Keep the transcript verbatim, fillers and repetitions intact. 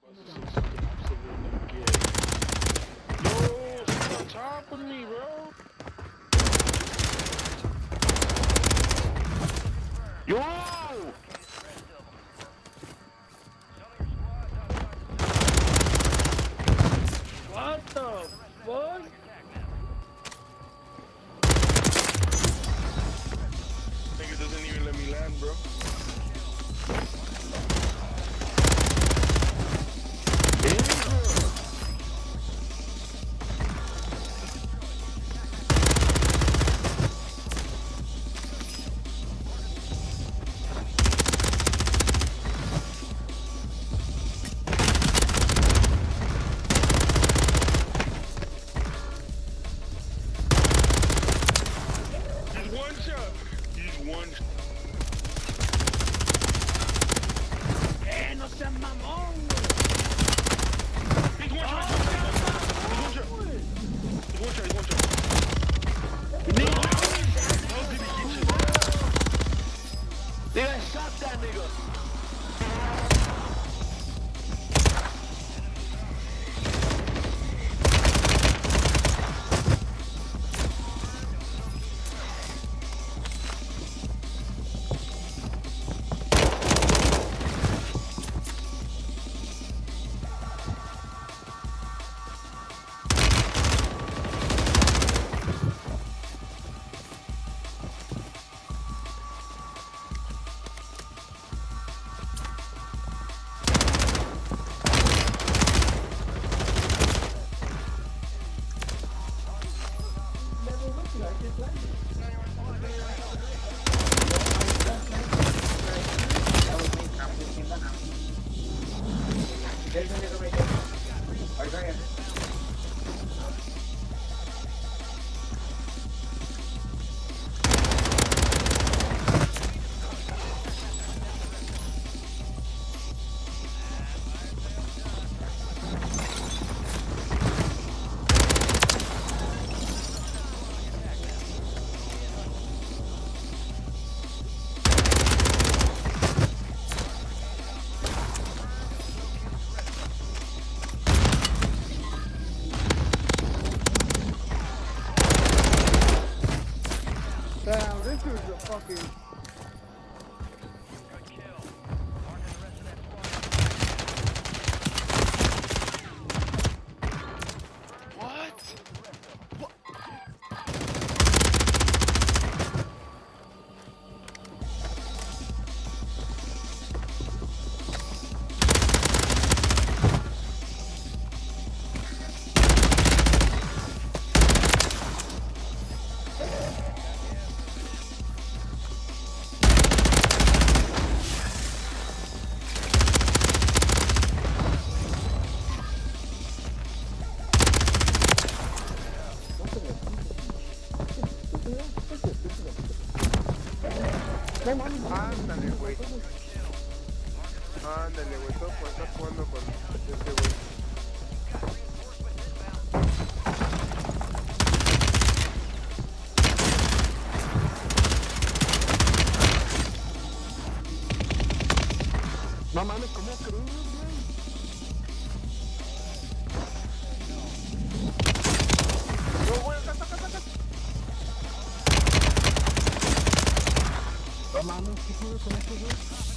Yo, he's on top of me, bro. Yo! What the fuck? Nigga doesn't even let me land, bro. One shot. He's one shot. Eh, no seas mamón. He's one shot. He's one shot. He's one shot. He's one shot. Nigga, how did he get you? Nigga, I shot that nigga. Damn, this dude's a fucking... What? What? Ándale, güey. Ándale, güey. Todo por estar jugando con este güey. No mames, ¿cómo crees, güey? No, güey, acá, acá, acá, acá. No mames, ¿qué pudo con esto, güey?